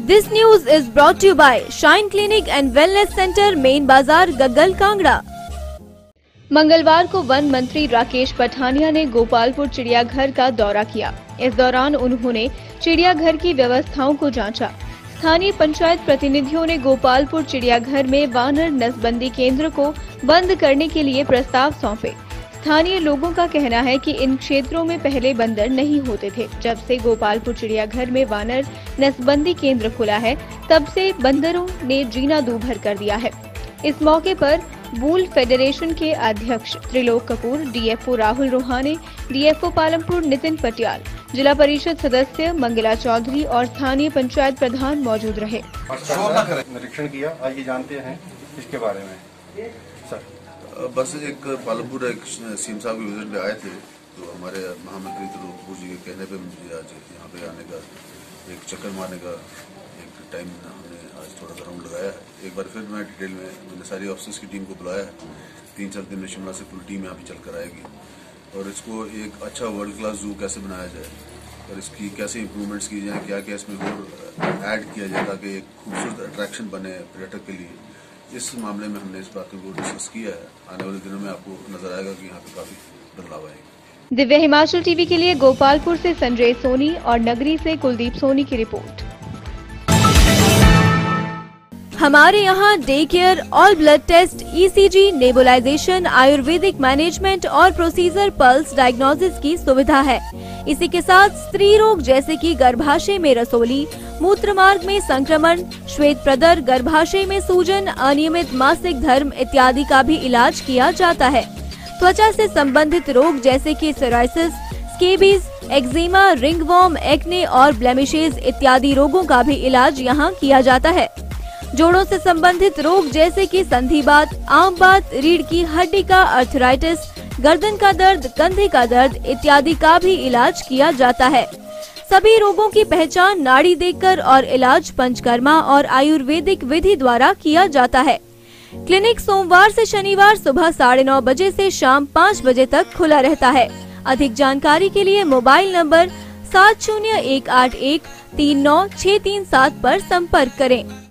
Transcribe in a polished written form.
This news is brought to you by Shine Clinic and Wellness Center, main बाजार, गग्गल, कांगड़ा। मंगलवार को one मंत्री राकेश पठानिया ने गोपालपुर चिड़ियाघर का दौरा किया। इस दौरान उन्होंने चिड़ियाघर की व्यवस्थाओं को जांचा। स्थानीय पंचायत प्रतिनिधियों ने गोपालपुर चिड़ियाघर में वानर नसबंदी केंद्र को बंद करने के लिए प्रस्ताव सौंपे। स्थानीय लोगों का कहना है कि इन क्षेत्रों में पहले बंदर नहीं होते थे। जब से गोपालपुर चिड़ियाघर में वानर नसबंदी केंद्र खुला है, तब से बंदरों ने जीना दूभर कर दिया है। इस मौके पर बुल फेडरेशन के अध्यक्ष त्रिलोक कपूर, डीएफओ राहुल रोहाने, डीएफओ पालमपुर नितिन पटियाल, जिला परिषद सदस्य मंगला चौधरी और स्थानीय पंचायत प्रधान मौजूद रहे। निरीक्षण किया, आइए जानते हैं इसके बारे में। सर, बस एक पालमपुर एक सीएम साहब के विजिट पे आए थे, तो हमारे महामंत्री त्रिलोक कपूर जी के कहने पे मुझे आज यहाँ पे आने का, एक चक्कर मारने का एक टाइम हमने आज थोड़ा सा राउंड लगाया है। एक बार फिर मैं डिटेल में मैंने सारी ऑफिसर्स की टीम को बुलाया है। 3-4 दिन में शिमला से पूरी टीम यहाँ पे चल कर आएगी और इसको एक अच्छा वर्ल्ड क्लास जू कैसे बनाया जाए और इसकी कैसे इम्प्रूवमेंट्स की जाए, क्या क्या इसमें और ऐड किया जाए ताकि एक खूबसूरत अट्रैक्शन बने पर्यटक के लिए। इस मामले में हमने इस बात को डिस्कस किया है। आने वाले दिनों में आपको नजर आएगा कि यहाँ पे काफी बदलाव आएगा। दिव्य हिमाचल टीवी के लिए गोपालपुर से संजय सोनी और नगरी से कुलदीप सोनी की रिपोर्ट। हमारे यहाँ day care, all blood test, ECG, nebulisation, ayurvedic management और प्रोसीजर पल्स डायग्नोसिस की सुविधा है। इसी के साथ स्त्री रोग जैसे कि गर्भाशय में रसोली, मूत्र मार्ग में संक्रमण, श्वेत प्रदर, गर्भाशय में सूजन, अनियमित मासिक धर्म इत्यादि का भी इलाज किया जाता है। त्वचा से संबंधित रोग जैसे कि psoriasis, scabies, eczema, ringworm, acne और ब्लेमिशेज इत्यादि रोगों का भी इलाज यहाँ किया जाता है। जोड़ों से संबंधित रोग जैसे कि संधिवात, आमबात, रीढ़ की हड्डी का अर्थराइटिस, गर्दन का दर्द, कंधे का दर्द इत्यादि का भी इलाज किया जाता है। सभी रोगों की पहचान नाड़ी देखकर और इलाज पंचकर्मा और आयुर्वेदिक विधि द्वारा किया जाता है। क्लिनिक सोमवार से शनिवार सुबह 9:30 बजे से शाम 5 बजे तक खुला रहता है। अधिक जानकारी के लिए मोबाइल नंबर 7018139637 पर संपर्क करें।